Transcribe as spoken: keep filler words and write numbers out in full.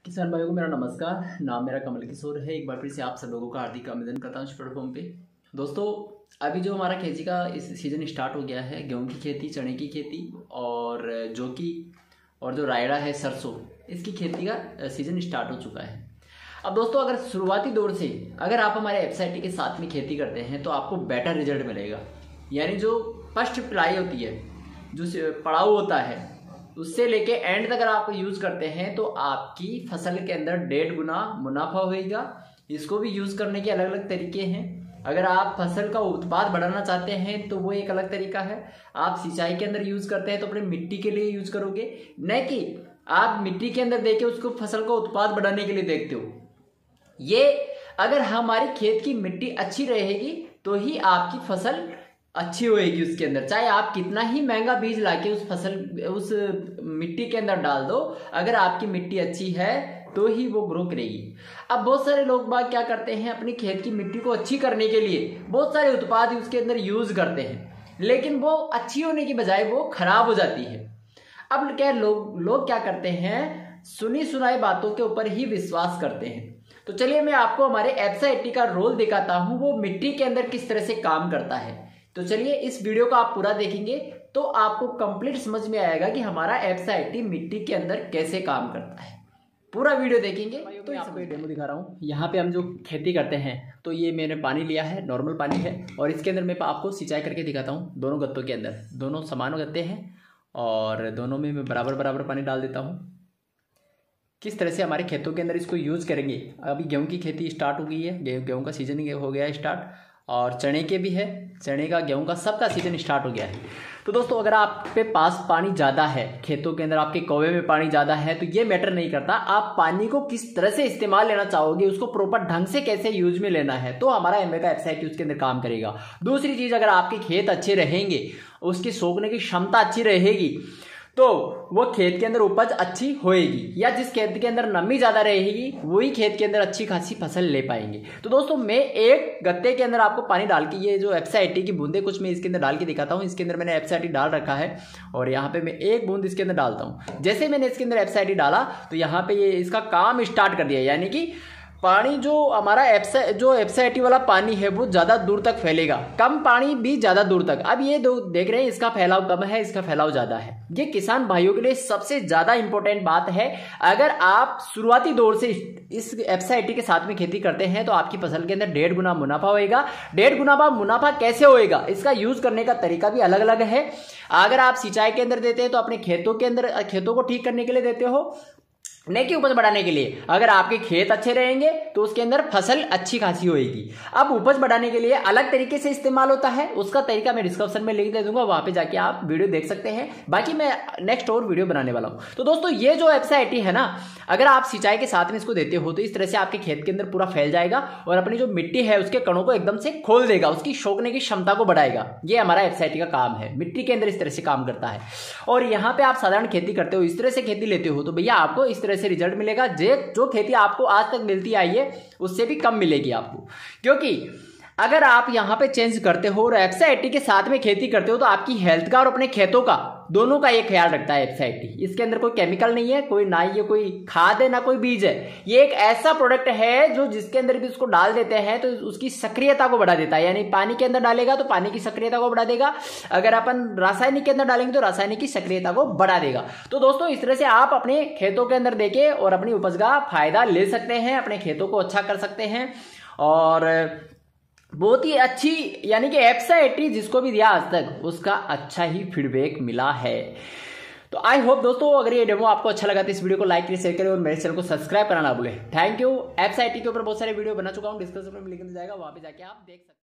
किसान भाइयों को मेरा नमस्कार। नाम मेरा कमल किशोर है। एक बार फिर से आप सब लोगों का हार्दिक अभिनंदन करता हूँ इस प्लेटफॉर्म पे। दोस्तों, अभी जो हमारा खेती का इस सीज़न स्टार्ट हो गया है, गेहूं की खेती, चने की खेती और जौ की और जो रायड़ा है सरसों, इसकी खेती का सीज़न स्टार्ट हो चुका है। अब दोस्तों, अगर शुरुआती दौर से अगर आप हमारे एफएसआईटी के साथ में खेती करते हैं तो आपको बेटर रिजल्ट मिलेगा। यानी जो फर्स्ट पिलाई होती है, जो पड़ाव होता है, उससे लेके एंड तक अगर आप यूज करते हैं तो आपकी फसल के अंदर डेढ़ गुना मुनाफा होगा। इसको भी यूज करने के अलग अलग तरीके हैं। अगर आप फसल का उत्पाद बढ़ाना चाहते हैं तो वो एक अलग तरीका है। आप सिंचाई के अंदर यूज करते हैं तो अपने मिट्टी के लिए यूज करोगे, न कि आप मिट्टी के अंदर देके उसको फसल का उत्पाद बढ़ाने के लिए देखते हो। ये अगर हमारी खेत की मिट्टी अच्छी रहेगी तो ही आपकी फसल अच्छी होएगी। उसके अंदर चाहे आप कितना ही महंगा बीज लाके उस फसल उस मिट्टी के अंदर डाल दो, अगर आपकी मिट्टी अच्छी है तो ही वो ग्रो करेगी। अब बहुत सारे लोग बाग क्या करते हैं, अपनी खेत की मिट्टी को अच्छी करने के लिए बहुत सारे उत्पाद उसके अंदर यूज करते हैं, लेकिन वो अच्छी होने की बजाय वो खराब हो जाती है। अब क्या लोग लोग क्या करते हैं, सुनी सुनाई बातों के ऊपर ही विश्वास करते हैं। तो चलिए मैं आपको हमारे एफएसआईटी का रोल दिखाता हूं, वो मिट्टी के अंदर किस तरह से काम करता है। तो चलिए इस वीडियो को आप पूरा देखेंगे तो आपको कंप्लीट समझ में आएगा कि हमारा एफएसआईटी मिट्टी के अंदर कैसे काम करता है। पूरा वीडियो देखेंगे तो मैं आपको ये डेमो दिखा रहा हूँ। यहाँ पे हम जो खेती करते हैं तो ये मैंने पानी लिया है, नॉर्मल पानी है, और इसके अंदर मैं आपको सिंचाई करके दिखाता हूँ। दोनों गत्तों के अंदर दोनों समान गत्ते हैं और दोनों में मैं बराबर बराबर पानी डाल देता हूँ। किस तरह से हमारे खेतों के अंदर इसको यूज करेंगे। अभी गेहूँ की खेती स्टार्ट हो गई है, गेहूँ का सीजन हो गया है स्टार्ट, और चने के भी है, चने का, गेहूं का, सबका सीजन स्टार्ट हो गया है। तो दोस्तों, अगर आप पे पास पानी ज़्यादा है, खेतों के अंदर आपके कौवे में पानी ज़्यादा है, तो ये मैटर नहीं करता। आप पानी को किस तरह से इस्तेमाल लेना चाहोगे, उसको प्रॉपर ढंग से कैसे यूज में लेना है, तो हमारा एमवे का एफएसआईटी उसके अंदर काम करेगा। दूसरी चीज़, अगर आपके खेत अच्छे रहेंगे, उसकी सोखने की क्षमता अच्छी रहेगी, तो वो खेत के अंदर उपज अच्छी होएगी, या जिस खेत के अंदर नमी ज्यादा रहेगी वही खेत के अंदर अच्छी खासी फसल ले पाएंगे। तो दोस्तों, मैं एक गत्ते के अंदर आपको पानी डाल के, ये जो एफएसआईटी की बूंदे कुछ मैं इसके अंदर डाल के दिखाता हूँ। इसके अंदर मैंने एफएसआईटी डाल रखा है और यहाँ पे मैं एक बूंद इसके अंदर डालता हूँ। जैसे मैंने इसके अंदर एफएसआईटी डाला तो यहाँ पे ये इसका काम स्टार्ट कर दिया। यानी कि पानी जो हमारा एफसा जो एफएसआईटी वाला पानी है वो ज़्यादा दूर तक फैलेगा, कम पानी भी ज़्यादा दूर तक। अब ये दो देख रहे हैं, इसका फैलाव कम है, इसका फैलाव ज़्यादा है। ये किसान भाइयों के लिए सबसे ज़्यादा इंपॉर्टेंट बात है। अगर आप शुरुआती दौर से इस एफएसआईटी के साथ में खेती करते हैं तो आपकी फसल के अंदर डेढ़ गुना मुनाफा होएगा। डेढ़ गुना मुनाफा कैसे होएगा, इसका यूज करने का तरीका भी अलग अलग है। अगर आप सिंचाई के अंदर देते हैं तो अपने खेतों के अंदर खेतों को ठीक करने के लिए देते हो, न कि उपज बढ़ाने के लिए। अगर आपके खेत अच्छे रहेंगे तो उसके अंदर फसल अच्छी खासी होएगी। अब उपज बढ़ाने के लिए अलग तरीके से इस्तेमाल होता है, उसका तरीका मैं डिस्क्रिप्शन में लिंक दे दूंगा, वहां पे जाके आप वीडियो देख सकते हैं। बाकी मैं नेक्स्ट और वीडियो बनाने वाला हूं। तो दोस्तों, ये जो एफएसआईटी है ना, अगर आप सिंचाई के साथ में इसको देते हो तो इस तरह से आपके खेत के अंदर पूरा फैल जाएगा और अपनी जो मिट्टी है उसके कणों को एकदम से खोल देगा, उसकी सोखने की क्षमता को बढ़ाएगा। ये हमारा एफएसआईटी का काम है, मिट्टी के अंदर इस तरह से काम करता है। और यहाँ पे आप साधारण खेती करते हो, इस तरह से खेती लेते हो, तो भैया आपको इस तरह से रिजल्ट मिलेगा। जो खेती आपको आज तक मिलती आई है उससे भी कम मिलेगी आपको, क्योंकि अगर आप यहां पे चेंज करते हो और एफएसआईटी के साथ में खेती करते हो तो आपकी हेल्थ का और अपने खेतों का दोनों का ये ख्याल रखता है एफएसआईटी। इसके अंदर कोई केमिकल नहीं है, कोई ना ये कोई खाद है ना कोई बीज है। ये एक ऐसा प्रोडक्ट है जो जिसके अंदर भी उसको डाल देते हैं तो उसकी सक्रियता को बढ़ा देता है। यानी पानी के अंदर डालेगा तो पानी की सक्रियता को बढ़ा देगा, अगर अपन रासायनिक के अंदर डालेंगे तो रासायनिक की सक्रियता को बढ़ा देगा। तो दोस्तों, इस तरह से आप अपने खेतों के अंदर देके और अपनी उपज का फायदा ले सकते हैं, अपने खेतों को अच्छा कर सकते हैं। और बहुत ही अच्छी, यानी कि एफएसआईटी जिसको भी दिया आज तक उसका अच्छा ही फीडबैक मिला है। तो आई होप दोस्तों, अगर ये डेमो आपको अच्छा लगा तो इस वीडियो को लाइक करें, शेयर करें और मेरे चैनल को सब्सक्राइब करना ना भूलें। Thank you. एफएसआईटी के ऊपर बहुत सारे वीडियो बना चुका हूँ, डिस्क्रिप्शन में लिंक मिल जाएगा, वहां पे जाके आप देख सकते हैं।